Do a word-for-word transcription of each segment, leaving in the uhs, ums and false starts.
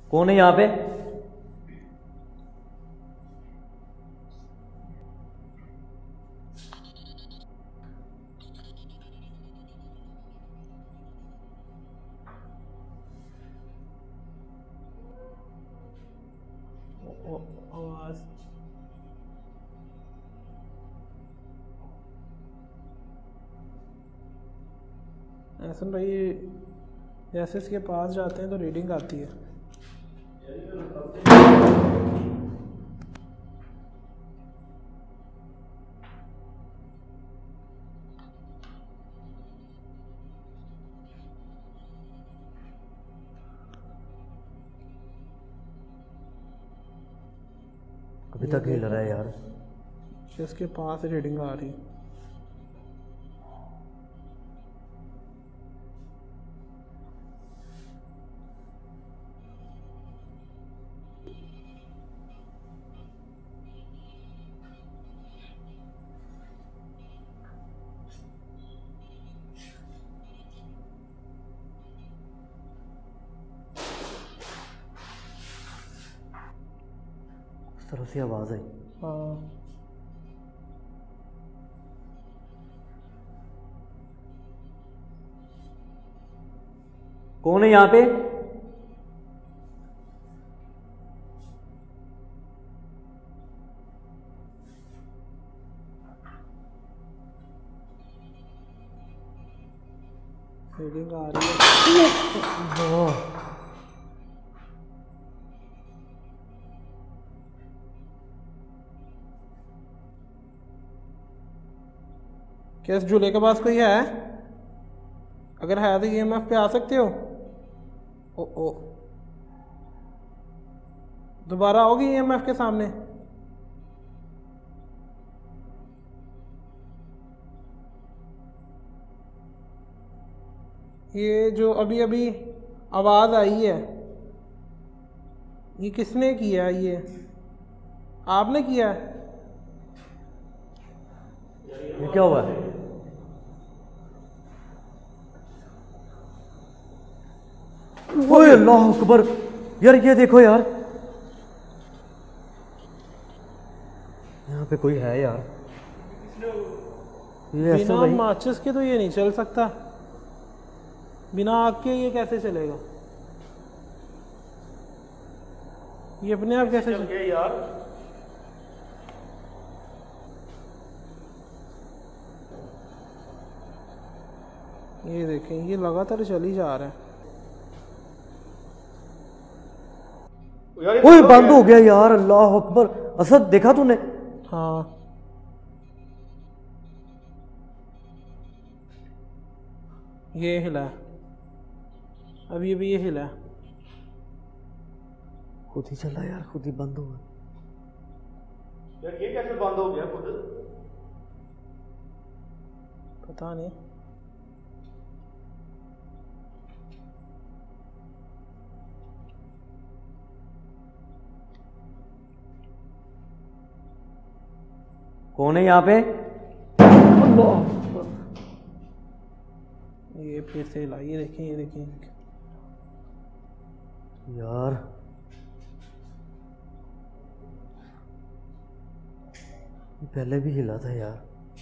कौन है यहाँ पे? आवाज ऐसा भाई, जैसे इसके पास जाते हैं तो रीडिंग आती है। अभी तक हिल रहा है यार। इसके पास रीडिंग आ रही। उस तरफ से आवाज आई। हाँ कौन है यहाँ पे? रीडिंग आ रही है। क्या इस झूले के पास कोई है? अगर है तो ईएमएफ पे आ सकते हो। ओ ओ दोबारा आओगे ईएमएफ के सामने? ये जो अभी अभी आवाज आई है, ये किसने किया? ये आपने किया? ये क्या हुआ? ओए अल्लाह अकबर, यार ये देखो यार, यहाँ पे कोई है यार। ये ऐसे बिना भाई, माचिस के तो ये नहीं चल सकता। बिना आग के ये कैसे चलेगा? ये अपने आप कैसे चल गया यार। ये देखें, ये लगातार चल ही जा रहा है। ओए बंद हो गया यार, अल्लाह अकबर। असद देखा तूने? हाँ ये हिला, अभी अभी ये हिला। खुद ही चला यार, खुद ही बंद हुआ यार। ये कैसे बंद हो गया खुद? पता नहीं। कौन है यहाँ पे? ये फिर से हिला, ये देखें, ये देखें यार। पहले भी हिला था यार।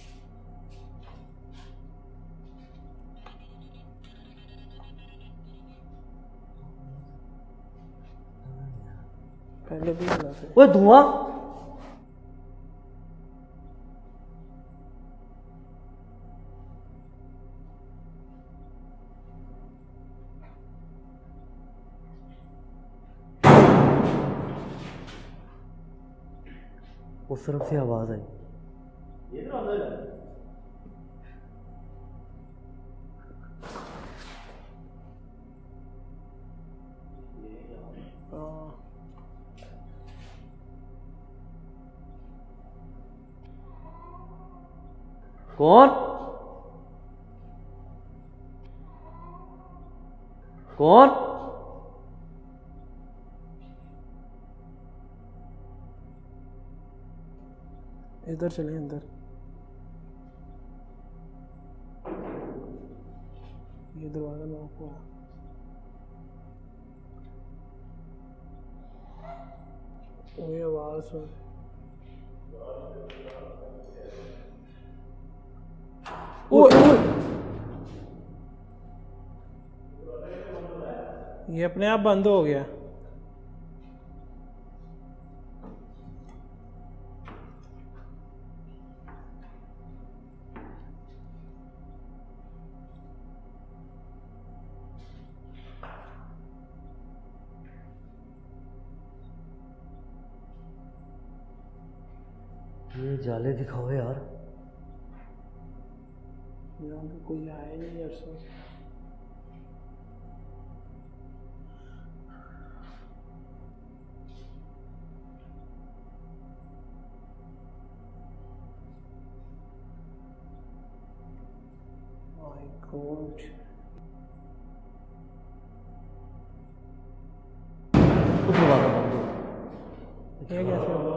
पहले भी हिला था। ओए धुआं। उस तरफ से आवाज आई। ये तो अंदर है। कौन? कौन? इधर चलिए, अंदर। ये दरवाजा लॉक हुआ। वही आवाज सुन। ओए ओए, ये अपने आप बंद हो गया। ये जाले दिखाओ यार। यहाँ पे कोई आया नहीं अरसा। माय गॉड, वो दरवाजा बंद हो। ये कैसे हुआ?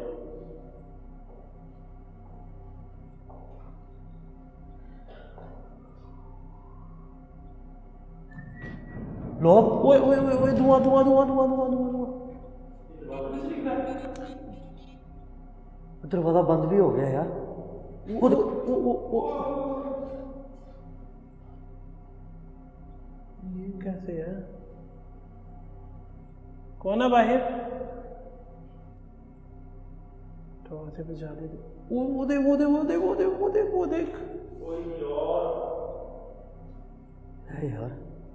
लोग ओए ओए ओए ओए, धुआं धुआं धुआं धुआं धुआं धुआं धुआं। दरवाजा बंद भी हो गया यार। ओ ओ ओ ओ, ये कैसे है? कौन है बाहर? दरवाजे पे जाने दे। वो वो देख वो देख वो देख वो देख वो देख वो देख। है यार।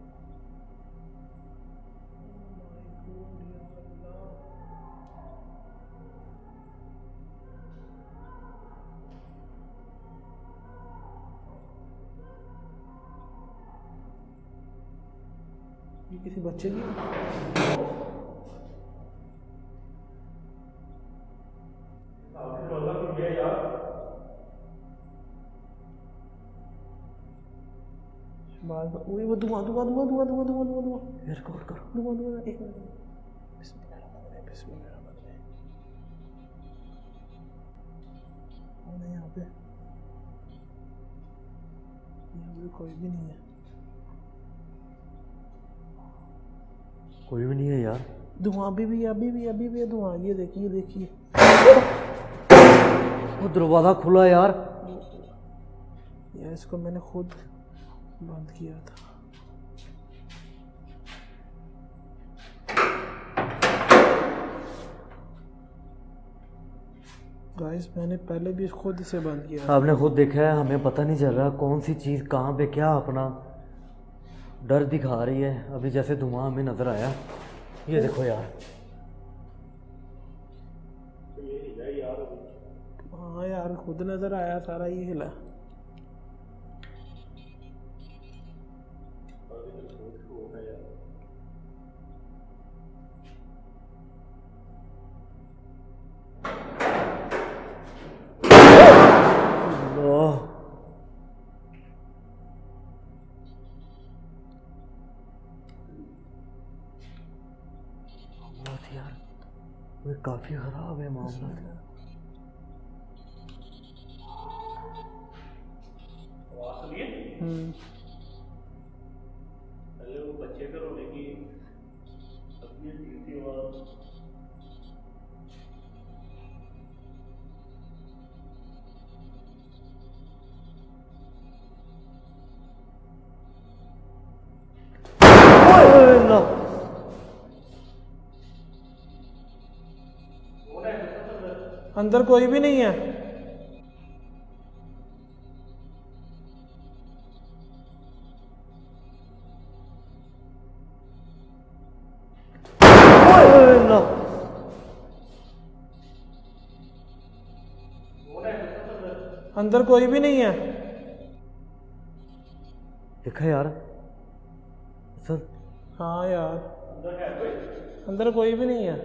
ये किसी बच्चे की बात। वही वो धुआं धुआं धुआं धुआं धुआं धुआं धुआं धुआं रिकॉर्ड करो। धुआं धुआं। एक मिनट, बिस्मिल्लाह बिस्मिल्लाह। कौन है यहाँ पे? यहाँ पे कोई भी नहीं है। कोई भी नहीं है यार। धुआं अभी भी अभी भी अभी भी धुआं। ये देखिए देखिए, वो दरवाजा खुला यार। यार इसको मैंने खुद बंद किया था। गाइस मैंने पहले भी खुद इसे बंद किया। आपने खुद देखा है, हमें पता नहीं चल रहा कौन सी चीज़ कहाँ पे क्या अपना डर दिखा रही है। अभी जैसे धुआं हमें नजर आया, ये देखो यार। हाँ यार खुद नजर आया सारा, ये हिला। यार वो काफी खराब है मामला। हम्म पहले वो बच्चे के रोने की अपनी थी आवाज। अंदर कोई भी नहीं है। अंदर कोई भी नहीं है। देखा यार सर। हाँ यार अंदर कोई भी नहीं है।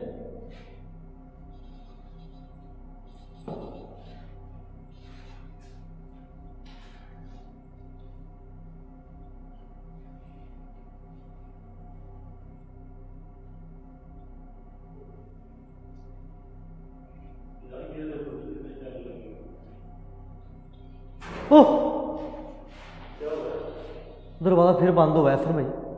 ओह दरवाजा फिर बंद हुआ है सर भाई।